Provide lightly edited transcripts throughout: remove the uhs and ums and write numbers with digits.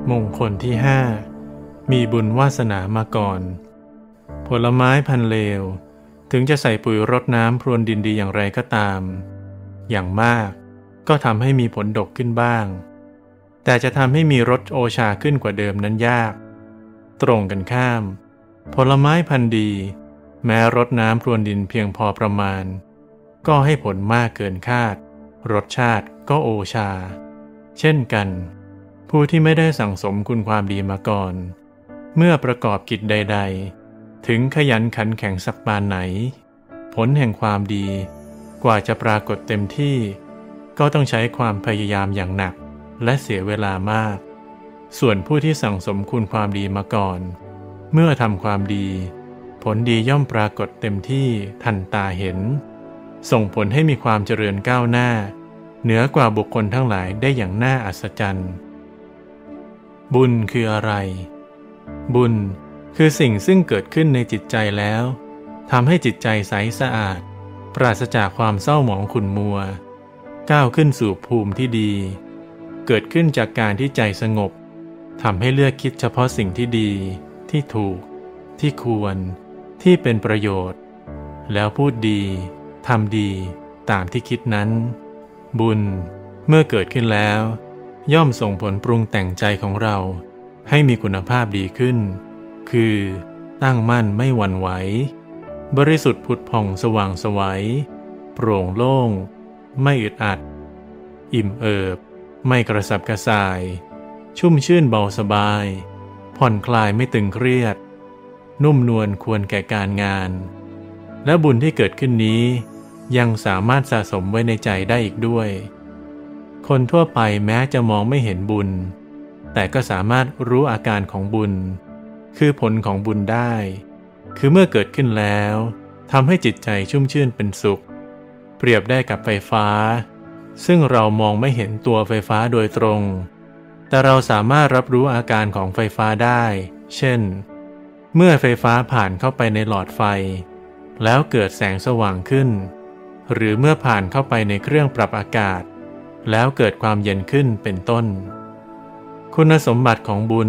มงคลที่ห้ามีบุญวาสนามาก่อนผลไม้พันธุ์เลวถึงจะใส่ปุ๋ยรดน้ำพรวนดินดีอย่างไรก็ตามอย่างมากก็ทำให้มีผลดกขึ้นบ้างแต่จะทำให้มีรสโอชาขึ้นกว่าเดิมนั้นยากตรงกันข้ามผลไม้พันธุ์ดีแม้รดน้ำพรวนดินเพียงพอประมาณก็ให้ผลมากเกินคาดรสชาติก็โอชาเช่นกันผู้ที่ไม่ได้สั่งสมคุณความดีมาก่อนเมื่อประกอบกิจใดๆถึงขยันขันแข็งสักปานไหนผลแห่งความดีกว่าจะปรากฏเต็มที่ก็ต้องใช้ความพยายามอย่างหนักและเสียเวลามากส่วนผู้ที่สั่งสมคุณความดีมาก่อนเมื่อทำความดีผลดีย่อมปรากฏเต็มที่ทันตาเห็นส่งผลให้มีความเจริญก้าวหน้าเหนือกว่าบุคคลทั้งหลายได้อย่างน่าอัศจรรย์บุญคืออะไรบุญคือสิ่งซึ่งเกิดขึ้นในจิตใจแล้วทำให้จิตใจใสสะอาดปราศจากความเศร้าหมองขุ่นมัวก้าวขึ้นสู่ภูมิที่ดีเกิดขึ้นจากการที่ใจสงบทำให้เลือกคิดเฉพาะสิ่งที่ดีที่ถูกที่ควรที่เป็นประโยชน์แล้วพูดดีทำดีตามที่คิดนั้นบุญเมื่อเกิดขึ้นแล้วย่อมส่งผลปรุงแต่งใจของเราให้มีคุณภาพดีขึ้นคือตั้งมั่นไม่หวั่นไหวบริสุทธิ์ผุดผ่องสว่างไสวโปร่งโล่งไม่อึดอัดอิ่มเอิบไม่กระสับกระส่ายชุ่มชื่นเบาสบายผ่อนคลายไม่ตึงเครียดนุ่มนวลควรแก่การงานและบุญที่เกิดขึ้นนี้ยังสามารถสะสมไว้ในใจได้อีกด้วยคนทั่วไปแม้จะมองไม่เห็นบุญแต่ก็สามารถรู้อาการของบุญคือผลของบุญได้คือเมื่อเกิดขึ้นแล้วทำให้จิตใจชุ่มชื่นเป็นสุขเปรียบได้กับไฟฟ้าซึ่งเรามองไม่เห็นตัวไฟฟ้าโดยตรงแต่เราสามารถรับรู้อาการของไฟฟ้าได้เช่นเมื่อไฟฟ้าผ่านเข้าไปในหลอดไฟแล้วเกิดแสงสว่างขึ้นหรือเมื่อผ่านเข้าไปในเครื่องปรับอากาศแล้วเกิดความเย็นขึ้นเป็นต้นคุณสมบัติของบุญ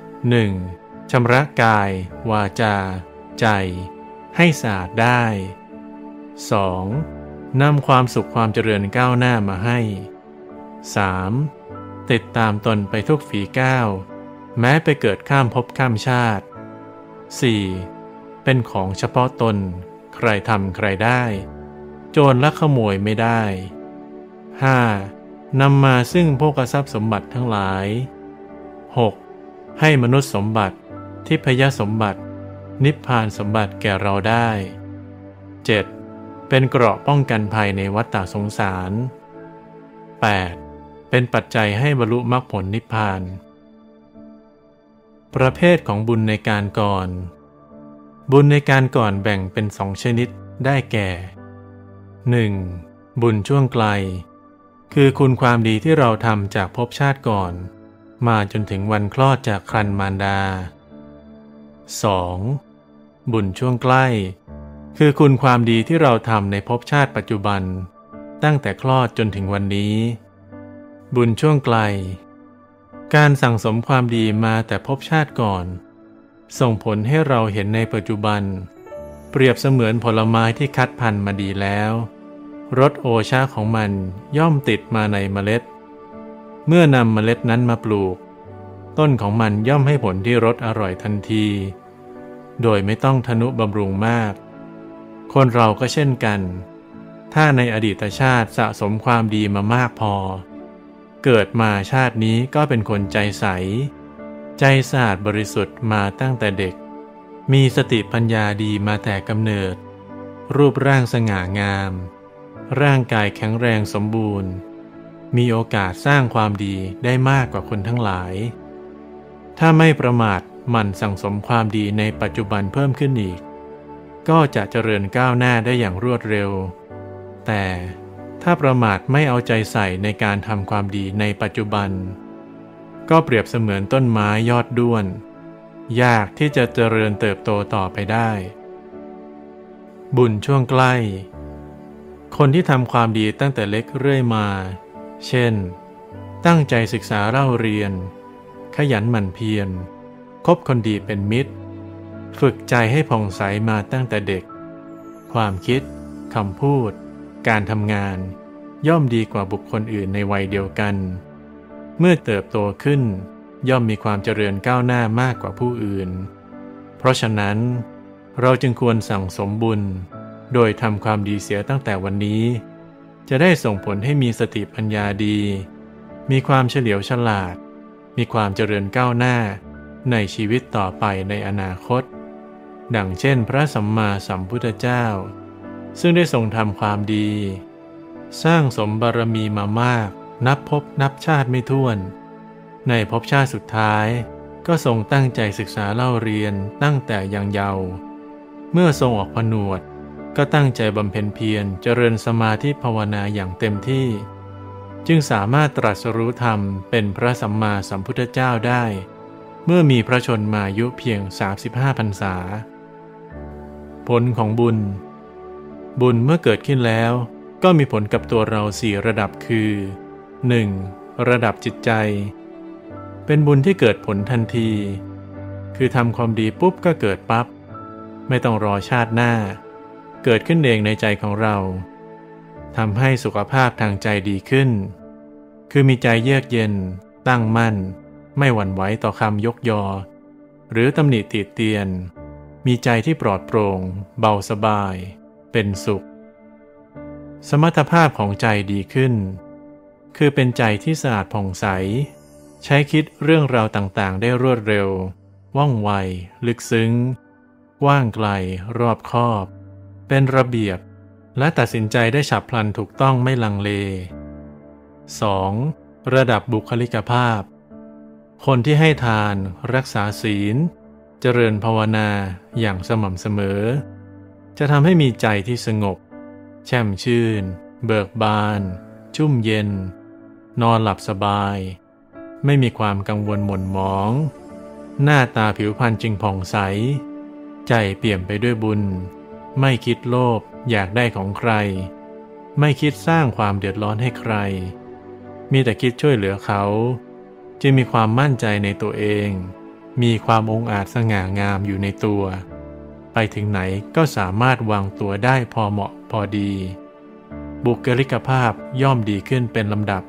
1. ชำระกายวาจาใจให้สะอาดได้ 2. นำความสุขความเจริญก้าวหน้ามาให้ 3. ติดตามตนไปทุกฝีก้าวแม้ไปเกิดข้ามภพข้ามชาติ 4. เป็นของเฉพาะตนใครทำใครได้โจรลักขโมยไม่ได้ 5. นำมาซึ่งโภคทรัพย์สมบัติทั้งหลาย 6. ให้มนุษย์สมบัติทิพยสมบัตินิพพานสมบัติแก่เราได้ 7. เป็นเกราะป้องกันภัยในวัฏฏะสงสาร 8. เป็นปัจจัยให้บรรลุมรรคผลนิพพานประเภทของบุญในการก่อนบุญในการก่อนแบ่งเป็น2ชนิดได้แก่ 1. บุญช่วงไกลคือคุณความดีที่เราทำจากภพชาติก่อนมาจนถึงวันคลอดจากครรภ์มารดา 2. บุญช่วงใกล้คือคุณความดีที่เราทำในภพชาติปัจจุบันตั้งแต่คลอดจนถึงวันนี้บุญช่วงไกลการสั่งสมความดีมาแต่ภพชาติก่อนส่งผลให้เราเห็นในปัจจุบันเปรียบเสมือนผลไม้ที่คัดพันธุ์มาดีแล้วรสโอชาของมันย่อมติดมาในเมล็ดเมื่อนำเมล็ดนั้นมาปลูกต้นของมันย่อมให้ผลที่รสอร่อยทันทีโดยไม่ต้องทนุบำรุงมากคนเราก็เช่นกันถ้าในอดีตชาติสะสมความดีมามากพอเกิดมาชาตินี้ก็เป็นคนใจใสใจสะอาดบริสุทธิ์มาตั้งแต่เด็กมีสติปัญญาดีมาแต่กำเนิดรูปร่างสง่างามร่างกายแข็งแรงสมบูรณ์มีโอกาสสร้างความดีได้มากกว่าคนทั้งหลายถ้าไม่ประมาทหมั่นสั่งสมความดีในปัจจุบันเพิ่มขึ้นอีกก็จะเจริญก้าวหน้าได้อย่างรวดเร็วแต่ถ้าประมาทไม่เอาใจใส่ในการทำความดีในปัจจุบันก็เปรียบเสมือนต้นไม้ยอดด้วนยากที่จะเจริญเติบโตต่อไปได้บุญช่วงใกล้คนที่ทำความดีตั้งแต่เล็กเรื่อยมาเช่นตั้งใจศึกษาเล่าเรียนขขยันหมั่นเพียรคบคนดีเป็นมิตรฝึกใจให้ผ่องใสมาตั้งแต่เด็กความคิดคำพูดการทำงานย่อมดีกว่าบุคคลอื่นในวัยเดียวกันเมื่อเติบโตขึ้นย่อมมีความเจริญก้าวหน้ามากกว่าผู้อื่นเพราะฉะนั้นเราจึงควรสั่งสมบุญโดยทำความดีเสียตั้งแต่วันนี้จะได้ส่งผลให้มีสติปัญญาดีมีความเฉลียวฉลาดมีความเจริญก้าวหน้าในชีวิตต่อไปในอนาคตดังเช่นพระสัมมาสัมพุทธเจ้าซึ่งได้ทรงทำความดีสร้างสมบารมีมามากนับภพนับชาติไม่ถ้วนในภพชาติสุดท้ายก็ทรงตั้งใจศึกษาเล่าเรียนตั้งแต่ยังเยาว์เมื่อทรงออกผนวดก็ตั้งใจบำเพ็ญเพียรเจริญสมาธิภาวนาอย่างเต็มที่จึงสามารถตรัสรู้ธรรมเป็นพระสัมมาสัมพุทธเจ้าได้เมื่อมีพระชนมายุเพียง35 พรรษาผลของบุญเมื่อเกิดขึ้นแล้วก็มีผลกับตัวเรา4 ระดับคือ 1. ระดับจิตใจเป็นบุญที่เกิดผลทันทีคือทำความดีปุ๊บก็เกิดปั๊บไม่ต้องรอชาติหน้าเกิดขึ้นเองในใจของเราทำให้สุขภาพทางใจดีขึ้นคือมีใจเยือกเย็นตั้งมั่นไม่หวั่นไหวต่อคำยกยอหรือตำหนิติเตียนมีใจที่ปลอดโปร่งเบาสบายเป็นสุขสมรรถภาพของใจดีขึ้นคือเป็นใจที่สะอาดผ่องใสใช้คิดเรื่องราวต่างๆได้รวดเร็วว่องไวลึกซึ้งกว้างไกลรอบคอบเป็นระเบียบและตัดสินใจได้ฉับพลันถูกต้องไม่ลังเล 2. ระดับบุคลิกภาพคนที่ให้ทานรักษาศีลเจริญภาวนาอย่างสม่ำเสมอจะทำให้มีใจที่สงบแช่มชื่นเบิกบานชุ่มเย็นนอนหลับสบายไม่มีความกังวลหม่นหมองหน้าตาผิวพรรณจึงผ่องใสใจเปี่ยมไปด้วยบุญไม่คิดโลภอยากได้ของใครไม่คิดสร้างความเดือดร้อนให้ใครมีแต่คิดช่วยเหลือเขาจึงมีความมั่นใจในตัวเองมีความองอาจสง่างามอยู่ในตัวไปถึงไหนก็สามารถวางตัวได้พอเหมาะพอดีบุคลิกภาพย่อมดีขึ้นเป็นลำดับ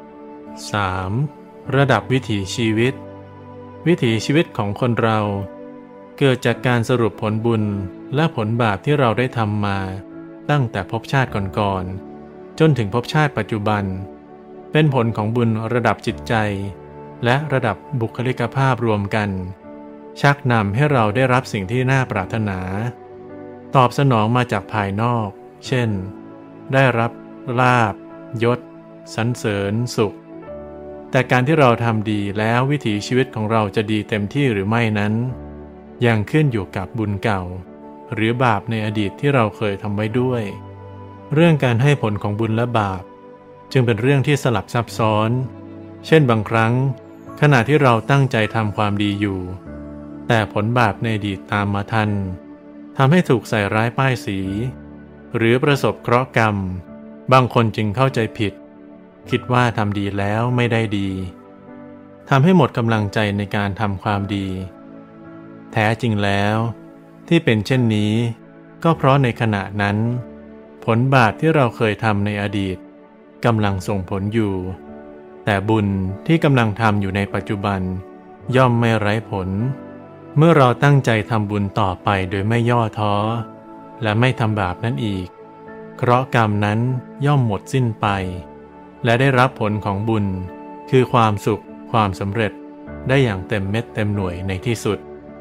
3. ระดับวิถีชีวิตวิถีชีวิตของคนเราเกิดจากการสรุปผลบุญและผลบาปที่เราได้ทำมาตั้งแต่ภพชาติก่อนๆจนถึงภพชาติปัจจุบันเป็นผลของบุญระดับจิตใจและระดับบุคลิกภาพรวมกันชักนำให้เราได้รับสิ่งที่น่าปรารถนาตอบสนองมาจากภายนอกเช่นได้รับลาภยศสรรเสริญสุขแต่การที่เราทำดีแล้ววิถีชีวิตของเราจะดีเต็มที่หรือไม่นั้นยังขึ้นอยู่กับบุญเก่าหรือบาปในอดีตที่เราเคยทำไว้ด้วยเรื่องการให้ผลของบุญและบาปจึงเป็นเรื่องที่สลับซับซ้อนเช่นบางครั้งขณะที่เราตั้งใจทำความดีอยู่แต่ผลบาปในอดีตตามมาทันทำให้ถูกใส่ร้ายป้ายสีหรือประสบเคราะห์กรรมบางคนจึงเข้าใจผิดคิดว่าทำดีแล้วไม่ได้ดีทำให้หมดกำลังใจในการทำความดีแท้จริงแล้วที่เป็นเช่นนี้ก็เพราะในขณะนั้นผลบาปที่เราเคยทำในอดีตกำลังส่งผลอยู่แต่บุญที่กำลังทำอยู่ในปัจจุบันย่อมไม่ไร้ผลเมื่อเราตั้งใจทำบุญต่อไปโดยไม่ย่อท้อและไม่ทำบาปนั้นอีกเคราะห์กรรมนั้นย่อมหมดสิ้นไปและได้รับผลของบุญคือความสุขความสำเร็จได้อย่างเต็มเม็ดเต็มหน่วยในที่สุด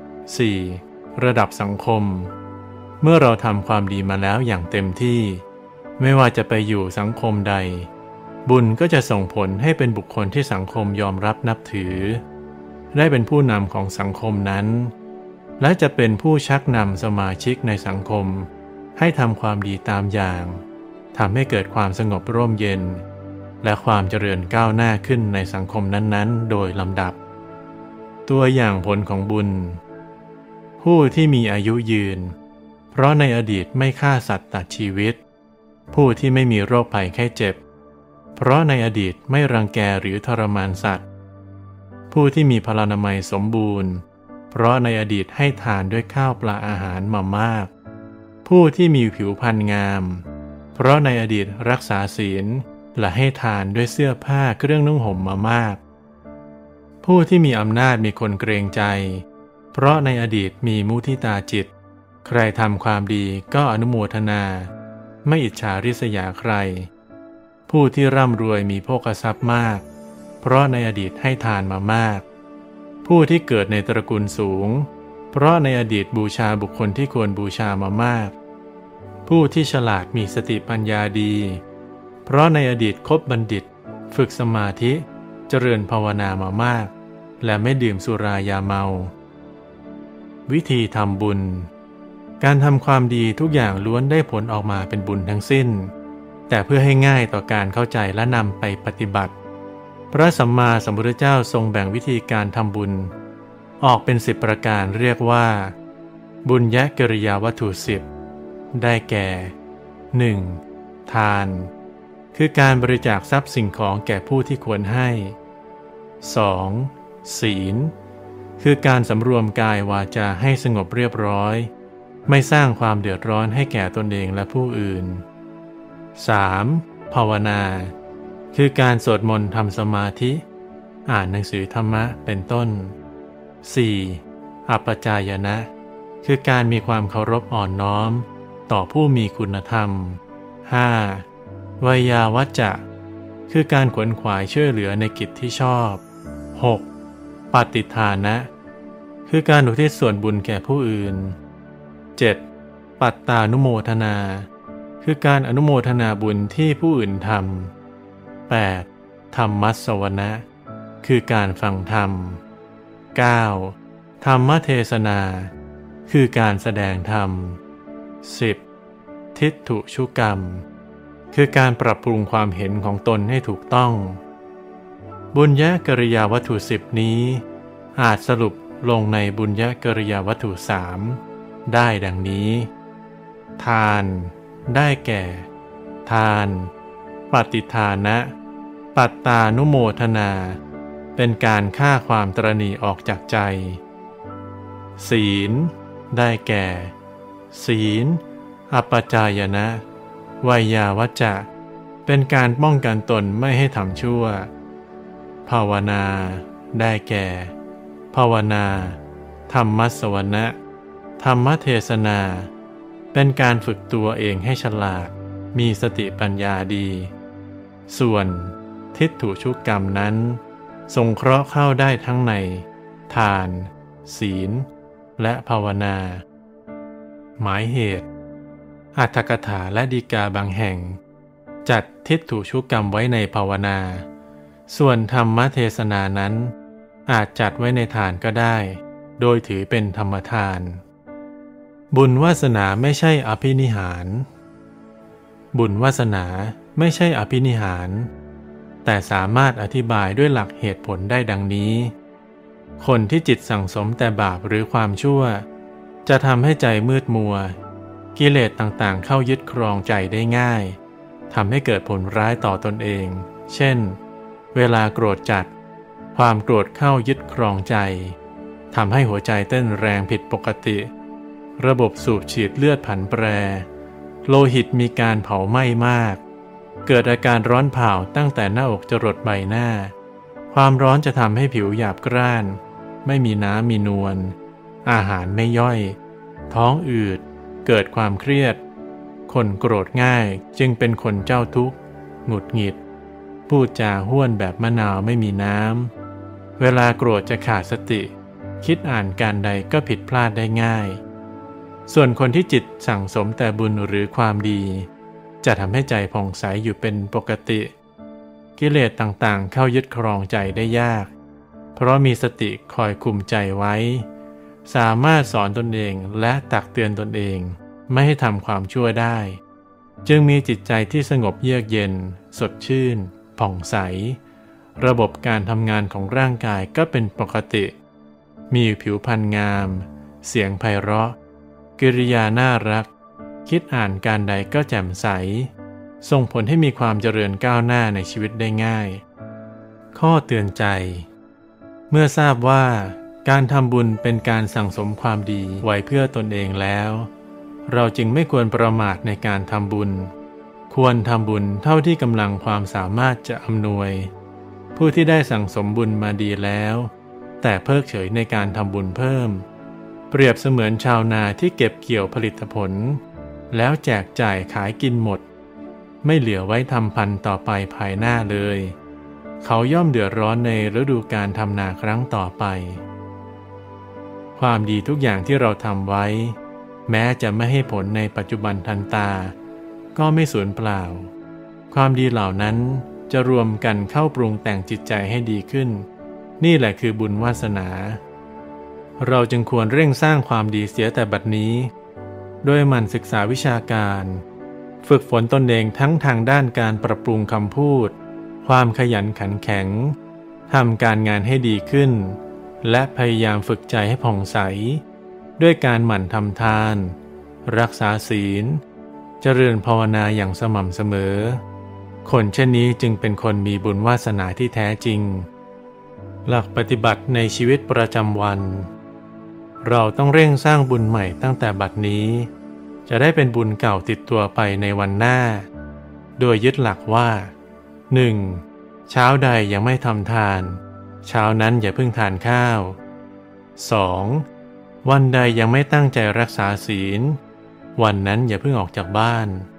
4. ระดับสังคมเมื่อเราทำความดีมาแล้วอย่างเต็มที่ไม่ว่าจะไปอยู่สังคมใดบุญก็จะส่งผลให้เป็นบุคคลที่สังคมยอมรับนับถือได้เป็นผู้นำของสังคมนั้นและจะเป็นผู้ชักนำสมาชิกในสังคมให้ทำความดีตามอย่างทำให้เกิดความสงบร่มเย็นและความเจริญก้าวหน้าขึ้นในสังคมนั้นๆโดยลำดับตัวอย่างผลของบุญผู้ที่มีอายุยืนเพราะในอดีตไม่ฆ่าสัตว์ตัดชีวิตผู้ที่ไม่มีโรคภัยไข้เจ็บเพราะในอดีตไม่รังแกหรือทรมานสัตว์ผู้ที่มีพลานามัยสมบูรณ์เพราะในอดีตให้ทานด้วยข้าวปลาอาหารมามากผู้ที่มีผิวพรรณงามเพราะในอดีตรักษาศีลและให้ทานด้วยเสื้อผ้าเครื่องนุ่งห่มมามากผู้ที่มีอำนาจมีคนเกรงใจเพราะในอดีตมีมุทิตาจิตใครทำความดีก็อนุโมทนาไม่อิจฉาริษยาใครผู้ที่ร่ำรวยมีโภคทรัพย์มากเพราะในอดีตให้ทานมามากผู้ที่เกิดในตระกูลสูงเพราะในอดีตบูชาบุคคลที่ควรบูชามามากผู้ที่ฉลาดมีสติปัญญาดีเพราะในอดีตคบบัณฑิตฝึกสมาธิเจริญภาวนามามากและไม่ดื่มสุรายาเมาวิธีทำบุญการทำความดีทุกอย่างล้วนได้ผลออกมาเป็นบุญทั้งสิ้นแต่เพื่อให้ง่ายต่อการเข้าใจและนำไปปฏิบัติพระสัมมาสัมพุทธเจ้าทรงแบ่งวิธีการทำบุญออกเป็น10ประการเรียกว่าบุญญกิริยาวัตถุ10ได้แก่ 1. ทานคือการบริจาคทรัพย์สิ่งของแก่ผู้ที่ควรให้ 2. ศีลคือการสำรวมกายวาจาให้สงบเรียบร้อยไม่สร้างความเดือดร้อนให้แก่ตนเองและผู้อื่น 3. ภาวนาคือการสวดมนต์ทำสมาธิอ่านหนังสือธรรมะเป็นต้น 4. อัปปจายนะคือการมีความเคารพอ่อนน้อมต่อผู้มีคุณธรรม 5. วัยยาวัจจะคือการขวนขวายช่วยเหลือในกิจที่ชอบ 6. ปฏิทานะคือการอุทิศส่วนบุญแก่ผู้อื่น 7. ปัตตานุโมทนาคือการอนุโมทนาบุญที่ผู้อื่นทำ 8. ธรรมัสสวนะคือการฟังธรรม 9. ธรรมเทศนาคือการแสดงธรรม 10. ทิฏฐุชุกรรมคือการปรับปรุงความเห็นของตนให้ถูกต้องบุญญกิริยาวัตถุ10นี้อาจสรุปลงในบุญญกิริยาวัตถุ3ได้ดังนี้ทานได้แก่ ทานปฏิทานะปัตตานุโมทนาเป็นการฆ่าความตระหนี่ออกจากใจศีลได้แก่ศีลอัปปจายนะวัยยาวัจจะเป็นการป้องกันตนไม่ให้ทำชั่วภาวนาได้แก่ภาวนาธรรมัสสวนะธรรมเทศนาเป็นการฝึกตัวเองให้ฉลาดมีสติปัญญาดีส่วนทิฏฐุชุกรรมนั้นสงเคราะห์เข้าได้ทั้งในทานศีลและภาวนาหมายเหตุอรรถกถาและฎีกาบางแห่งจัดทิฏฐุชุกรรมไว้ในภาวนาส่วนธรรมเทศนานั้นอาจจัดไว้ในทานก็ได้โดยถือเป็นธรรมทานบุญวาสนาไม่ใช่อภินิหารบุญวาสนาไม่ใช่อภินิหารแต่สามารถอธิบายด้วยหลักเหตุผลได้ดังนี้คนที่จิตสั่งสมแต่บาปหรือความชั่วจะทำให้ใจมืดมัวกิเลสต่างๆเข้ายึดครองใจได้ง่ายทำให้เกิดผลร้ายต่อตนเองเช่นเวลาโกรธจัดความโกรธเข้ายึดครองใจทำให้หัวใจเต้นแรงผิดปกติระบบสูบฉีดเลือดผันแปรโลหิตมีการเผาไหม้มากเกิดอาการร้อนเผาตั้งแต่หน้าอกจรดใบหน้าความร้อนจะทำให้ผิวหยาบกร้านไม่มีน้ำมีนวลอาหารไม่ย่อยท้องอืดเกิดความเครียดคนโกรธง่ายจึงเป็นคนเจ้าทุกข์หงุดหงิดพูดจาห้วนแบบมะนาวไม่มีน้ำเวลาโกรธจะขาดสติคิดอ่านการใดก็ผิดพลาดได้ง่ายส่วนคนที่จิตสั่งสมแต่บุญหรือความดีจะทำให้ใจผ่องใสอยู่เป็นปกติกิเลสต่างๆเข้ายึดครองใจได้ยากเพราะมีสติคอยคุมใจไว้สามารถสอนตนเองและตักเตือนตนเองไม่ให้ทำความชั่วได้จึงมีจิตใจที่สงบเยือกเย็นสดชื่นผ่องใสระบบการทำงานของร่างกายก็เป็นปกติมีผิวพรรณงามเสียงไพเราะกิริยาน่ารักคิดอ่านการใดก็แจ่มใสส่งผลให้มีความเจริญก้าวหน้าในชีวิตได้ง่ายข้อเตือนใจเมื่อทราบว่าการทำบุญเป็นการสั่งสมความดีไว้เพื่อตนเองแล้วเราจึงไม่ควรประมาทในการทำบุญควรทำบุญเท่าที่กำลังความสามารถจะอำนวยผู้ที่ได้สั่งสมบุญมาดีแล้วแต่เพิกเฉยในการทำบุญเพิ่มเปรียบเสมือนชาวนาที่เก็บเกี่ยวผลิตผลแล้วแจกจ่ายขายกินหมดไม่เหลือไว้ทำพันธุ์ต่อไปภายหน้าเลยเขาย่อมเดือดร้อนในฤดูการทำนาครั้งต่อไปความดีทุกอย่างที่เราทำไว้แม้จะไม่ให้ผลในปัจจุบันทันตาก็ไม่สูญเปล่าความดีเหล่านั้นจะรวมกันเข้าปรุงแต่งจิตใจให้ดีขึ้นนี่แหละคือบุญวาสนาเราจึงควรเร่งสร้างความดีเสียแต่บัดนี้โดยหมั่นศึกษาวิชาการฝึกฝนตนเองทั้งทางด้านการปรับปรุงคำพูดความขยันขันแข็งทำการงานให้ดีขึ้นและพยายามฝึกใจให้ผ่องใสด้วยการหมั่นทำทานรักษาศีลเจริญภาวนาอย่างสม่ำเสมอคนเช่นนี้จึงเป็นคนมีบุญวาสนาที่แท้จริงหลักปฏิบัติในชีวิตประจำวันเราต้องเร่งสร้างบุญใหม่ตั้งแต่บัดนี้จะได้เป็นบุญเก่าติดตัวไปในวันหน้าโดยยึดหลักว่า 1. เช้าใดยังไม่ทำทานเช้านั้นอย่าเพิ่งทานข้าว 2. วันใดยังไม่ตั้งใจรักษาศีลวันนั้นอย่าเพิ่งออกจากบ้าน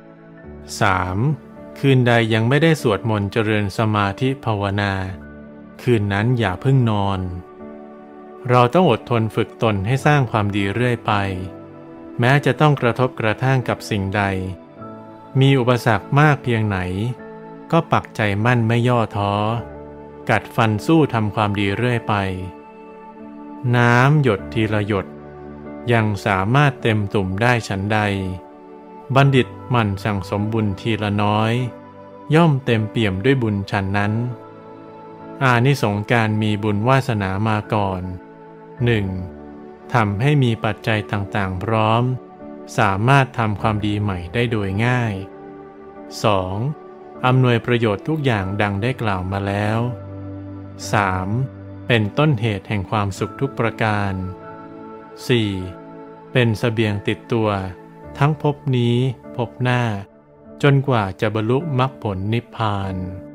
3. คืนใดยังไม่ได้สวดมนต์เจริญสมาธิภาวนาคืนนั้นอย่าเพิ่งนอนเราต้องอดทนฝึกตนให้สร้างความดีเรื่อยไปแม้จะต้องกระทบกระทั่งกับสิ่งใดมีอุปสรรคมากเพียงไหนก็ปักใจมั่นไม่ย่อท้อกัดฟันสู้ทำความดีเรื่อยไปน้ำหยดทีละหยดยังสามารถเต็มตุ่มได้ฉันใดบัณฑิตหมั่นสั่งสมบุญทีละน้อยย่อมเต็มเปี่ยมด้วยบุญฉันนั้นอานิสงส์การมีบุญวาสนามาก่อน 1. ทำให้มีปัจจัยต่างๆพร้อมสามารถทำความดีใหม่ได้โดยง่าย 2. อำนวยประโยชน์ทุกอย่างดังได้กล่าวมาแล้ว 3. เป็นต้นเหตุแห่งความสุขทุกประการ 4. เป็นเสบียงติดตัวทั้งภพนี้ภพหน้าจนกว่าจะบรรลุมรรคผลนิพพาน